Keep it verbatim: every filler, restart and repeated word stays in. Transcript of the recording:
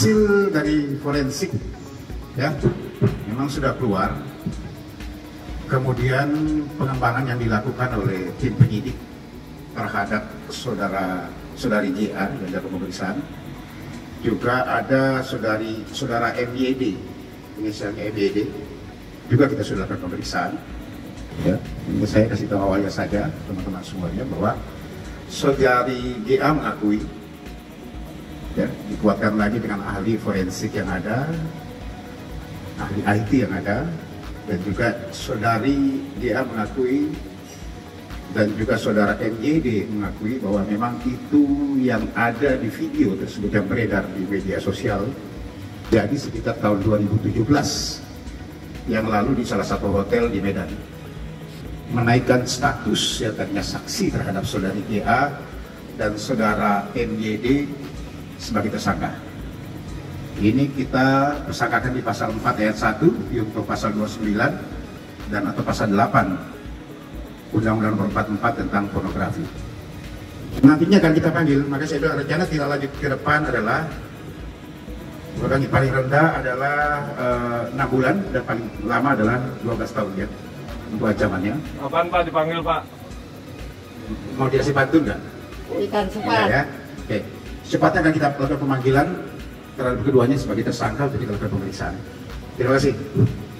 hasil dari forensik ya memang sudah keluar. Kemudian pengembangan yang dilakukan oleh tim penyidik terhadap saudara saudari J A yang dalam pemeriksaan, juga ada saudari saudara M Y D, inisialnya M Y D, juga kita sudah lakukan pemeriksaan. Ya, ini saya kasih tahu awalnya saja teman-teman semuanya bahwa saudari J A mengakui, ya, dikuatkan lagi dengan ahli forensik yang ada, ahli I T yang ada, dan juga saudari J A mengakui dan juga saudara M Y D mengakui bahwa memang itu yang ada di video tersebut yang beredar di media sosial. Jadi sekitar tahun dua ribu tujuh belas yang lalu di salah satu hotel di Medan, menaikkan status yang tadinya saksi terhadap saudari J A dan saudara M Y D sebagai tersangka. Ini kita tersangkakan di pasal empat ayat satu, untuk pasal dua puluh sembilan dan atau pasal delapan Undang-Undang Nomor empat puluh empat tentang pornografi. Nantinya akan kita panggil, maka saya bilang rencana tidak lanjut ke depan adalah yang paling rendah adalah enam uh, bulan dan paling lama adalah dua belas tahun ya untuk ancamannya. Kapan Pak dipanggil Pak? Mau dikasih bantu nggak? Berikan cepat. Ya, ya. Oke, cepatnya akan kita lakukan pemanggilan terhadap keduanya sebagai tersangka untuk kita lakukan pemeriksaan. Terima kasih.